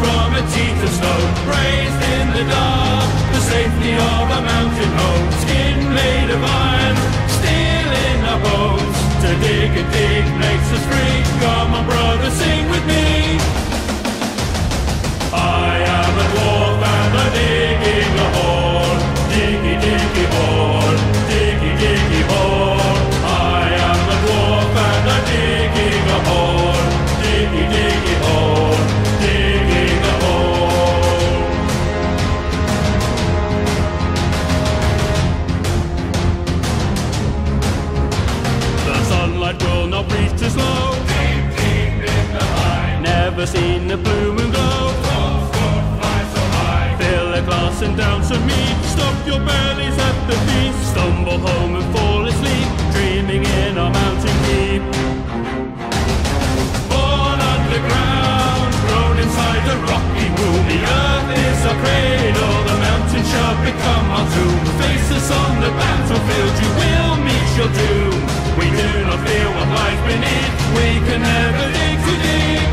from a teeth of stone, raised in the dark, the safety of a mountain home. Skin made of iron, steel in our bones. To dig and dig makes us free. Come on, brother, sing with me. I am a dwarf and I'm digging a hole. Diggy, diggy hole, diggy, diggy hole. I am a dwarf and I'm digging a hole. Diggy, diggy hole, digging a hole. The sunlight will not reach us low. Deep, deep in the line. Never seen the blue moon glow. Glass and down some meat. Stop your bellies at the feast. Stumble home and fall asleep, dreaming in our mountain keep. Born underground, grown inside a rocky womb. The earth is our cradle, the mountain shall become our tomb. Face us on the battlefield, you will meet your doom. We do not fear what lies beneath, we can never dig too deep.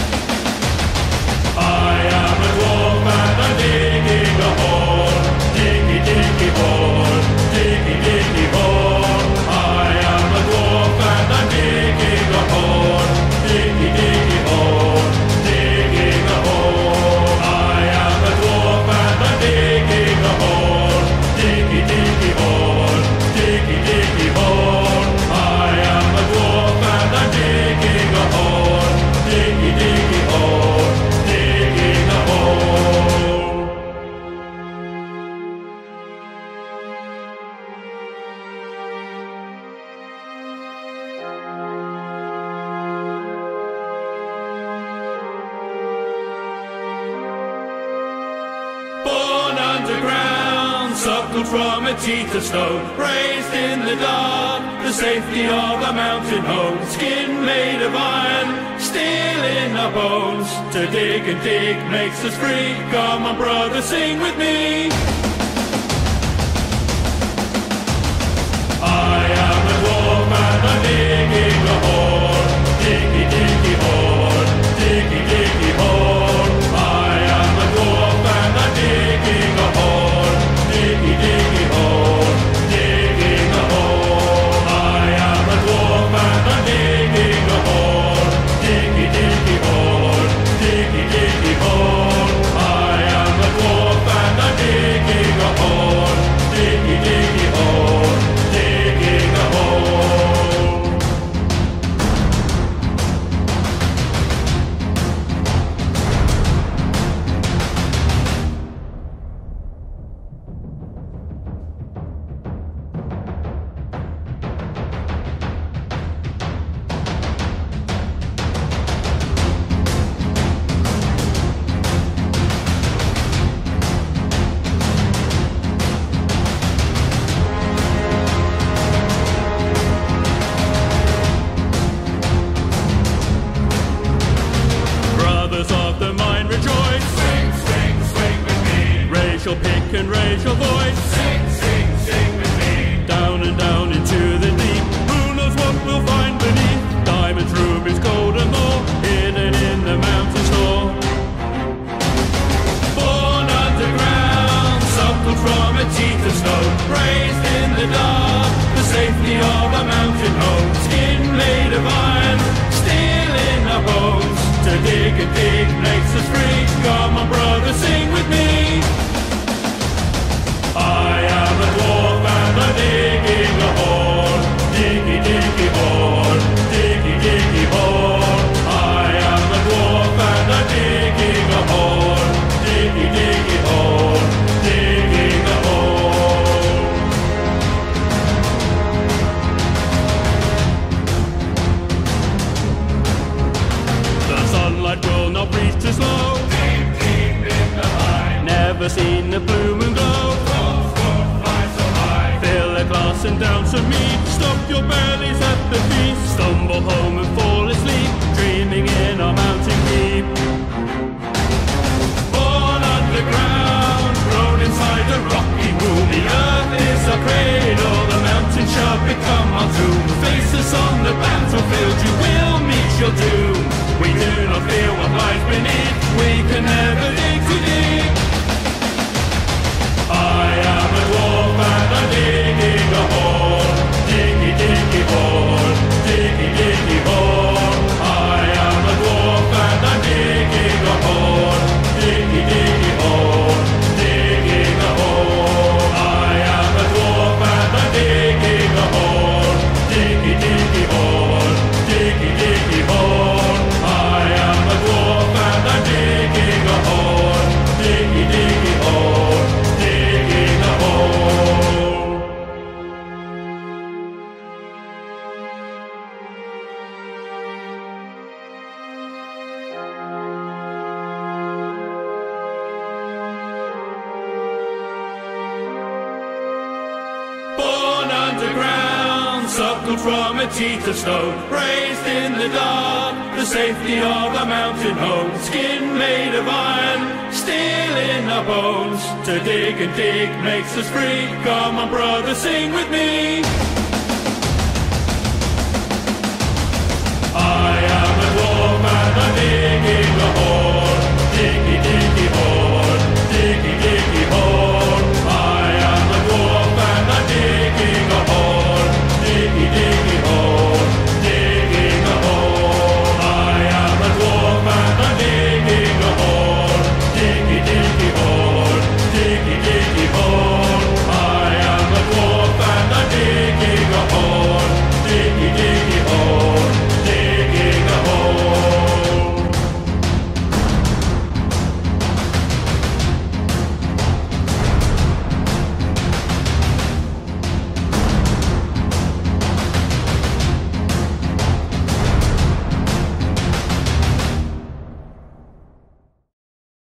I am a dwarf and I'm digging a hole. Diggy, diggy hole, diggy, diggy hole. I am a dwarf and I'm digging a hole. Diggy, diggy hole, digging a hole. I am a dwarf and I'm digging a hole. Diggy, diggy hole, diggy, diggy hole. I am a dwarf and I'm digging a hole. Diggy, diggy hole. Born underground, suckled from a teeth of stone, raised in the dark, the safety of a mountain home. Skin made of iron, steel in our bones. To dig and dig makes us free. Come on, brother, sing with me. I am a dwarf and I'm digging a hole. Diggy, diggy hole, diggy, diggy hole. I am a dwarf and I'm digging a hole. Diggy, diggy hole, digging a hole. I am a dwarf and I'm digging a hole. Diggy, diggy hole, diggy, diggy hole. I am a dwarf and I'm digging a hole. Diggy, diggy hole, digging a hole. Brothers of the mine rejoice. Swing, swing, swing with me. Raise your pick and raise your voice. Sing, sing, sing with me. Down and down into the deep. Who knows what we'll find beneath? Diamonds, rubies, gold and more, hidden in the mountain store. Born underground, suckled from a teeth of stone, raised in the dark, the safety of a mountain home. Skin made of iron, steel in our bones. To dig and dig makes us free. Come on, brother, sing with me. I am a dwarf and I'm digging a hole. Diggy, diggy hole, diggy, diggy hole. I am a dwarf and I'm digging a hole. Diggy, diggy hole, digging a hole. The sunlight will not reach us low. Deep, deep in the line. Never seen the blue moon glow. Fly so high. Fill a glass and down some meat. Stop your bellies at the feast. Stumble home and fall asleep, dreaming in our mountain keep. Born underground, grown inside a rocky womb. The earth is our cradle, the mountain shall become our tomb. Face us on the battlefield, you will meet your doom. We do not fear what lies beneath. We can never dig too deep. I am a dwarf and I'm digging a hole. Diggy, diggy hole. Diggy, diggy hole. I am a dwarf and I'm digging a hole. Diggy, diggy hole. Digging a hole. I am a dwarf and I'm digging a hole. Diggy, diggy hole. Diggy, diggy hole. I am a dwarf and I'm digging a hole. Diggy, diggy hole. Digging a hole. Born underground, suckled from a teat of stone, raised in the dark, the safety of a mountain home, skin made of iron, steel in our bones. To dig and dig makes us free. Come on, brother, sing with me. I am a dwarf and I'm digging a hole.